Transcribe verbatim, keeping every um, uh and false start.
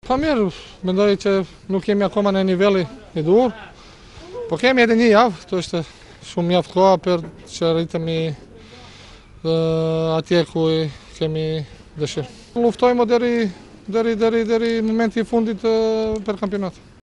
mirë, mendoj që nuk jemi akoma në niveli i duhur, po kemi edhe një javë, të është shumë mjaft koha për që rritemi atje ku kemi dëshirë. Luftojmë deri deri deri deri momenti i fundit për kampionat.